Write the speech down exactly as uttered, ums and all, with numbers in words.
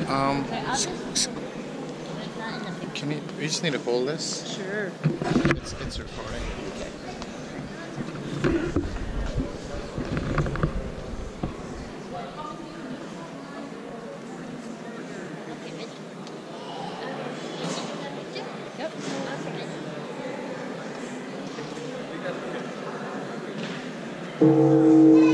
Um, Okay, I'll just. It's not in the picture. can you, we just need to hold this? Sure. It's, it's recording. Okay. Yep.